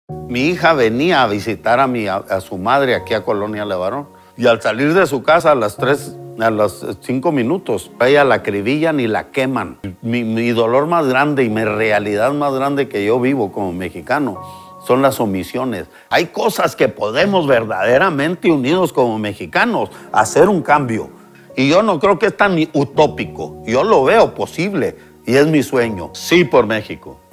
Mi hija venía a visitar a su madre aquí a Colonia Levarón. Y al salir de su casa a los 5 minutos, ella la acribillan y la queman. Mi dolor más grande y mi realidad más grande que yo vivo como mexicano son las omisiones. Hay cosas que podemos verdaderamente unidos como mexicanos hacer un cambio. Y yo no creo que es tan utópico. Yo lo veo posible y es mi sueño. Sí por México.